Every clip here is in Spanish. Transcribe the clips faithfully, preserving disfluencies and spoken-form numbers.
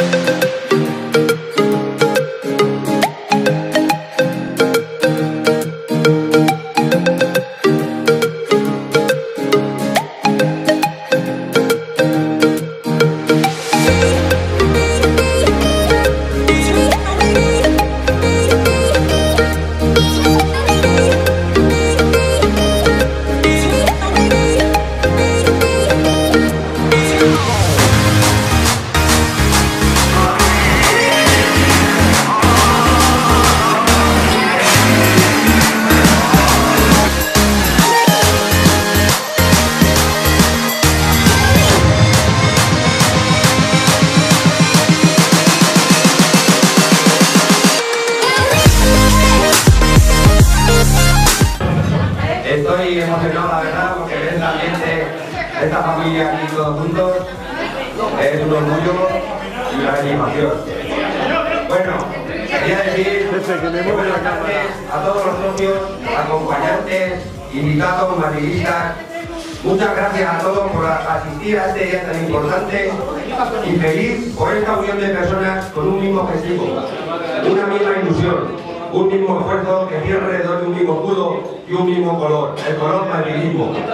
Estoy emocionado, la verdad, porque ver el ambiente, esta familia aquí todos juntos, es un orgullo y una satisfacción. Bueno, quería decir que buenas tardes a todos los socios, acompañantes, invitados, madridistas. Muchas gracias a todos por asistir a este día tan importante y feliz por esta unión de personas con un mismo objetivo, una misma ilusión. Un mismo esfuerzo que gira alrededor de un mismo escudo y un mismo color, el color madridismo. Yo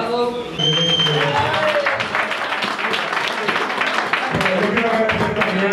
quiero agradecer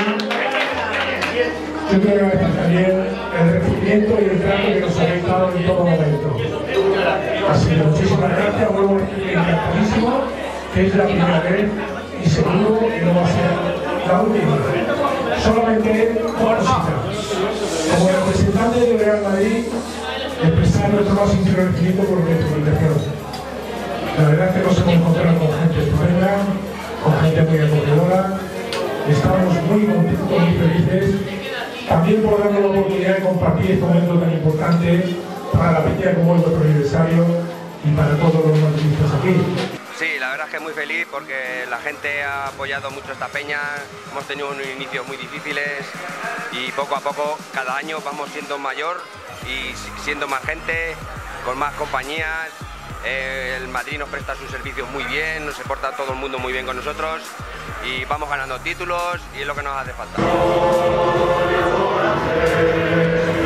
también el recibimiento y el trato que nos habéis dado en todo momento. Así que muchísimas gracias, vuelvo a decir encantadísimo, que es la primera vez y seguro que no va a ser la última. Solamente dos cositas. Como representante del Real Madrid, expresar nuestro más sincero agradecimiento por nuestra invitación. La verdad es que nos hemos encontrado con gente estupenda, con gente muy acogedora, estamos muy contentos, muy felices, también por darnos la oportunidad de compartir este momento tan importante para la fecha como es nuestro aniversario y para todos los madridistas aquí. Sí, la verdad es que muy feliz porque la gente ha apoyado mucho esta peña, hemos tenido unos inicios muy difíciles y poco a poco, cada año vamos siendo mayor y siendo más gente, con más compañías. Eh, el Madrid nos presta sus servicios muy bien, nos se porta todo el mundo muy bien con nosotros y vamos ganando títulos y es lo que nos hace falta.